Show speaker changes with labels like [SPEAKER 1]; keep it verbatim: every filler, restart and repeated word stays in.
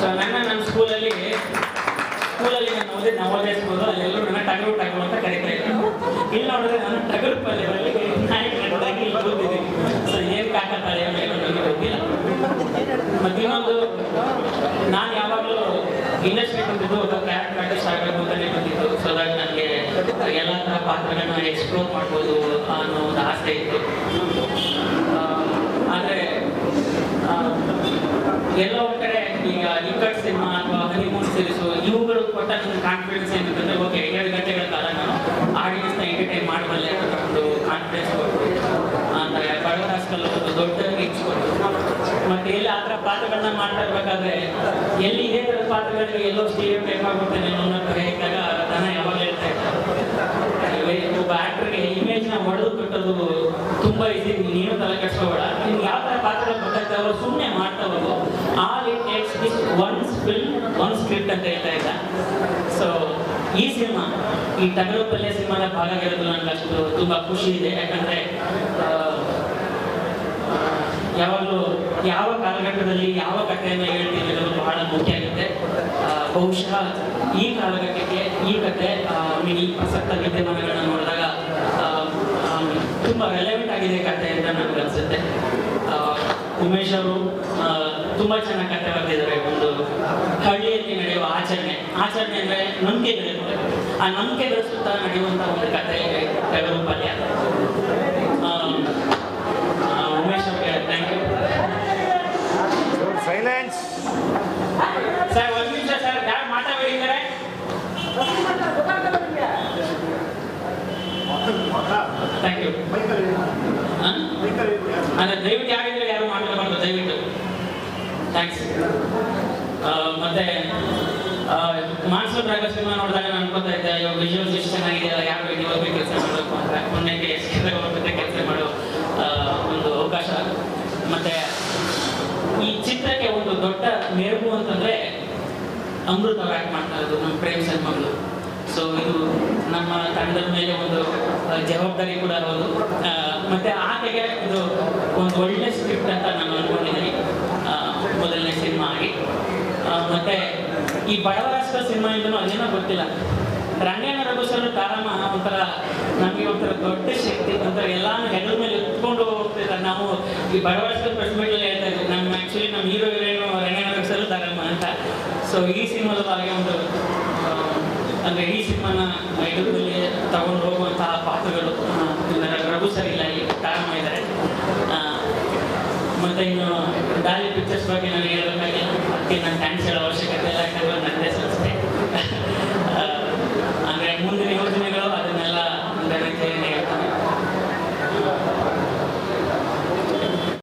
[SPEAKER 1] ನನ್ನ ನನ್ನ ಸ್ಕೂಲಲ್ಲಿ ಸ್ಕೂಲಲ್ಲಿ ನಾನು ಓದಿದ ನವೋದಯ ಸ್ಕೂಲು ಅಲ್ಲೆಲ್ಲರೂ ನನ್ನ ಟಗರು ಟಗರು ಅಂತ ಕರೀತಾ ಇದ್ರು. ಇಲ್ಲಿ ನೋಡಿದ್ರೆ ನಾನು ಟಗರು ಪಲ್ಯದಲ್ಲಿ ನಾಯಿ ಕಟ್ಟೋದಾಗಿ ಇಲ್ಲಿ ಓದಿದ್ದೀನಿ. ಸೊ ಏನು ಕಾಕತ್ತಾಳೆ ನನಗೆ ಗೊತ್ತಿಲ್ಲ. ಮತ್ತು ಇನ್ನೊಂದು, ನಾನು ಯಾವಾಗಲೂ ಇಂಡಸ್ಟ್ರಿ ಬಂದಿದ್ದು ಅಥವಾ ಕ್ಯಾರೆಕ್ಟರ್ ಆರ್ಟಿಸ್ಟ್ ಆಗಬೇಕು ಅಂತಲೇ ಬಂದಿದ್ದು. ಸೊ ಅದಾಗ ನನಗೆ ಎಲ್ಲ ಥರ ಪಾತ್ರಗಳನ್ನ ಎಕ್ಸ್ಪ್ಲೋರ್ ಮಾಡ್ಬೋದು ಅನ್ನೋ ಒಂದು ಆಸೆ ಇತ್ತು. ಆದರೆ ಎಲ್ಲೋ ಒಂದು ಕಡೆ ಈಗ ನಿಕ್ಕಟ್ ಸಿನಿಮಾ ಅಥವಾ ಹನಿಮೂನ್ ಸೀರೀಸು ಇವುಗಳು ಕೊಟ್ಟ ನನ್ನ ಕಾನ್ಫಿಡೆನ್ಸ್ ಏನಿದೆ, ಓಕೆ ಎರಡು ಗಂಟೆಗಳ ಕಾಲ ನಾನು ಆಡಿಯನ್ಸ್ನ ಎಂಟರ್ಟೈನ್ ಮಾಡಬಲ್ಲೆ ಅನ್ನೋ ಒಂದು ಕಾನ್ಫಿಡೆನ್ಸ್ ಕೊಟ್ಟು, ಅಂದರೆ ಬಡವರ ಹಾಸ್ಟೆಲ್ ಒಂದು ದೊಡ್ಡ ರೀಚ್ ಕೊಟ್ಟು, ಮತ್ತು ಎಲ್ಲಿ ಆ ಥರ ಪಾತ್ರಗಳನ್ನ ಮಾಡ್ತಾ ಇರಬೇಕಾದ್ರೆ ಎಲ್ಲಿ ಇದೇ ಥರದ ಪಾತ್ರಗಳಿಗೆ ಎಲ್ಲೋ ಸ್ಟೀರಿಯೋ ಟೈಪ್ ಆಗುತ್ತೆ ಅನ್ನೋ ಹೇಳಿದಾಗ ದನ ಯಾವಾಗ ಹೇಳ್ತಾ ಇದ್ದಾರೆ, ಒಬ್ಬ ಆ್ಯಕ್ಟ್ರಿಗೆ ಇಮೇಜ್ನ ಹೊಡೆದು ಕಟ್ಟೋದು ತುಂಬ ಈಸಿ, ನೀನು ತಲೆ ಕೆಡಿಸ್ಕೋಬೇಡ, ನಿಮ್ಗೆ ಯಾವ ಥರ ಪಾತ್ರಗಳು ಗೊತ್ತಾಗ್ತಾ ಅವರು ಸುಮ್ಮನೆ ಮಾಡ್ತಾ ಹೋಗು, all it takes this one film one script ಅಂತ ಹೇಳ್ತಾ ಇದ್ದ. ಸೊ ಈ ಸಿನಿಮಾ, ಈ ಟಗರು ಪಲ್ಯ ಸಿನಿಮಾದ ಭಾಗ ಆಗಿರೋದು ನನಗೆ ಅಷ್ಟು ತುಂಬ ಖುಷಿ ಇದೆ. ಯಾಕಂದರೆ ಯಾವಾಗಲೂ ಯಾವ ಕಾಲಘಟ್ಟದಲ್ಲಿ ಯಾವ ಕಥೆಯನ್ನು ಹೇಳ್ತೀವಿ ಅನ್ನೋದು ಬಹಳ ಮುಖ್ಯ ಆಗುತ್ತೆ. ಬಹುಶಃ ಈ ಕಾಲಘಟ್ಟಕ್ಕೆ ಈ ಕಥೆ ಮಿನಿ ಪ್ರಸಕ್ತ ವಿದ್ಯಮಾನಗಳನ್ನ ನೋಡಿದಾಗ ತುಂಬ ರೆಲೆವೆಂಟ್ ಆಗಿದೆ ಕಥೆ ಅಂತ ನನಗೆ ಅನಿಸುತ್ತೆ. ಉಮೇಶ್ ಅವರು ತುಂಬ ಚೆನ್ನಾಗಿ ಕಥೆ ಬರೆದಿದ್ದಾರೆ. ಒಂದು ಹಳ್ಳಿಯಲ್ಲಿ ನಡೆಯುವ ಆಚರಣೆ ಆಚರಣೆ ಅಂದರೆ ನಂಬಿಕೆಗಳಿರ್ತವೆ, ಆ ನಂಬಿಕೆಗಳ ಸುತ್ತ ನಡೆಯುವಂಥ ಒಂದು ಕಥೆ ಟಗರು ಪಲ್ಯ. ಉಮೇಶ್ ಅವ್ರಿಗೆ ಥ್ಯಾಂಕ್ ಯು.
[SPEAKER 2] ಸೈಲೆನ್ಸ್
[SPEAKER 1] ಸರ್, ಒಂದು ನಿಮಿಷ ಸರ್, ಯಾರು ಮಾತಾಡಿದ್ದಾರೆ? Thank you. ಅಂದರೆ ದಯವಿಟ್ಟು ಯಾರಿದ್ರೆ ಯಾರು ಮಾತಾಡಬಾರ್ದು, ದಯವಿಟ್ಟು. ಥ್ಯಾಂಕ್ಸ್. ಮತ್ತೆ ಮಾನ್ಸೂನ್ ರಾಗ ಸಿನಿಮಾ ನೋಡಿದಾಗ ನಾನು ಅನ್ಕೋತಾ ಇದ್ದೆ, ಇವಾಗ ವಿಜುವಲ್ಸ್ ಎಷ್ಟು ಚೆನ್ನಾಗಿದೆಯಲ್ಲ, ಯಾರು ಇವಾಗ ಕೆಲಸ ಮಾಡಬೇಕು ಅಂತ. ಮೊನ್ನೆಗೆ ಎಷ್ಟು ಜೊತೆ ಕೆಲಸ ಮಾಡೋ ಒಂದು ಅವಕಾಶ. ಮತ್ತೆ ಈ ಚಿತ್ರಕ್ಕೆ ಒಂದು ದೊಡ್ಡ ಮೆರುಗು ಅಂತಂದ್ರೆ ಅಮೃತ ಅವ್ರು ಆ್ಯಕ್ಟ್ ಮಾಡ್ತಾ ಇರೋದು, ನಮ್ಮ ಪ್ರೇಮ್ ಸನ್ಮಗಳು. ಸೊ ಇದು ನಮ್ಮ ತಂಡದ ಮೇಲೆ ಒಂದು ಜವಾಬ್ದಾರಿ ಕೂಡ ಹೌದು. ಮತ್ತೆ ಆಕೆಗೆ ಇದು ಒಂದು ಒಳ್ಳೆ ಸ್ಕ್ರಿಪ್ಟ್ ಅಂತ ನಾನು ಅನ್ಕೊಂಡಿದ್ದೀನಿ ಮೊದಲನೇ ಸಿನಿಮಾ ಆಗಿ. ಮತ್ತೆ ಈ ಬಡವರಾಷ್ಟ್ರ ಸಿನಿಮಾ ಇಂದನೂ ಅದೇನೋ ಗೊತ್ತಿಲ್ಲ, ರಂಗೇಣ ರಘುಸರು ತಾರಮ್ಮ ಒಂಥರ ನಮಗೆ ಒಂಥರ ದೊಡ್ಡ ಶಕ್ತಿ, ಒಂಥರ ಎಲ್ಲಾನು ಹೆಗಲ ಮೇಲೆ ಎತ್ಕೊಂಡು ಹೋಗ್ತಿದ್ದಾರೆ. ನಾವು ಈ ಬಡವರಾಷ್ಟ್ರ ಪ್ರೆಸ್ ಮೀಟಲ್ಲಿ ಹೇಳ್ತಾ ಇದ್ವಿ, ನಮ್ಮ ಆ್ಯಕ್ಚುಲಿ ನಮ್ಮ ಹೀರೋ ಹೀರೋಯಿನು ರಂಗೇಣ ರಘುಸರು ತಾರಮ್ಮ ಅಂತ. ಸೊ ಈ ಸಿನಿಮಾದ ಹಾಗೆ ಒಂದು ಅಂದರೆ ಈ ಸಿನಿಮಾನ ಎದುರಲ್ಲಿ ತಗೊಂಡು ಹೋಗುವಂತಹ ಪಾತ್ರಗಳು ರಘು ಸರ್ ಇಲ್ಲ, ಇಲ್ಲಿ ತಾರಮ್ಮ ಇದ್ದಾರೆ. ಮತ್ತು ಇನ್ನು ಡಾಲಿ ಪಿಕ್ಚರ್ಸ್ ಬಗ್ಗೆ ನಾನು ಹೇಳಬೇಕಾಗಿಲ್ಲ, ಅದಕ್ಕೆ ನಾನು ಥ್ಯಾಂಕ್ಸ್ ಹೇಳೋ ಅವಶ್ಯಕತೆ